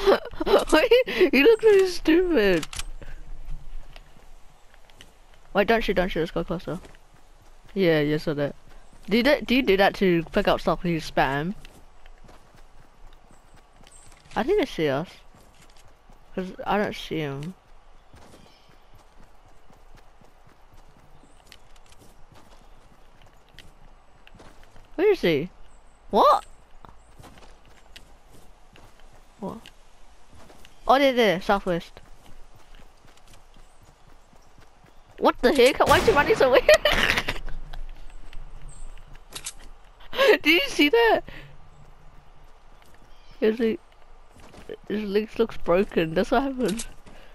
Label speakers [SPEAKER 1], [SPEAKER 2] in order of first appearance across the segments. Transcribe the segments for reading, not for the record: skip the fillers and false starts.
[SPEAKER 1] Wait, you look so stupid. Wait, don't shoot, let's go closer. Yeah, you saw that. Do you do that to pick up stuff when you spam? I think they see us. Cause I don't see him. Where is he? What? What? Oh, they're there, southwest. What the heck? Why is he running so weird? Did you see that? His legs looks broken. That's what happened.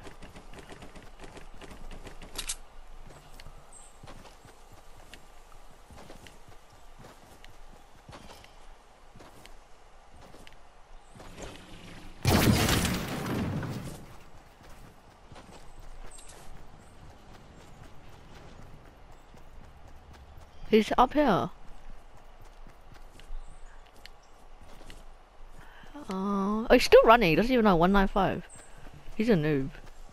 [SPEAKER 1] He's up here. Oh, he's still running. He doesn't even know 195. He's a noob.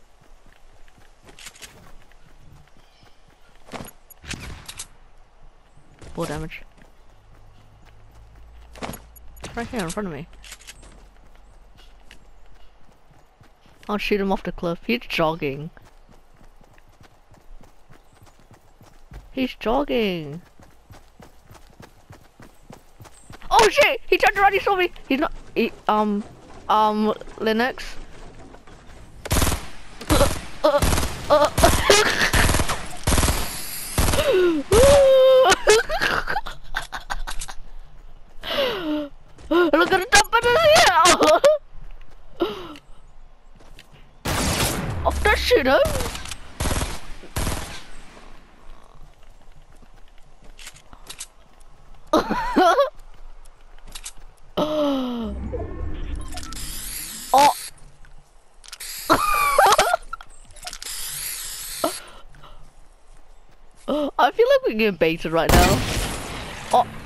[SPEAKER 1] Full damage. Right here in front of me. I'll shoot him off the cliff. He's jogging. He's jogging. Oh shit! He turned around, he saw me! He's not... Linux? Look at the top of the hill! Off that shit, huh? Oh. I feel like we're getting baited right now. Oh.